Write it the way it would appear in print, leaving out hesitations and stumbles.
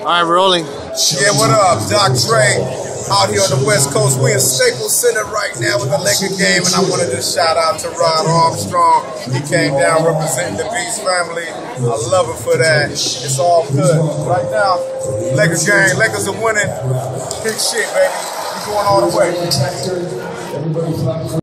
All right, rolling. Yeah, what up? Doc Dre out here on the West Coast. We in Staples Center right now with the Laker game, and I wanted to shout out to Turod D Armstrong. He came down representing the Beast family. I love him for that. It's all good. Right now, Lakers game. Lakers are winning. Big shit, baby. We going all the way.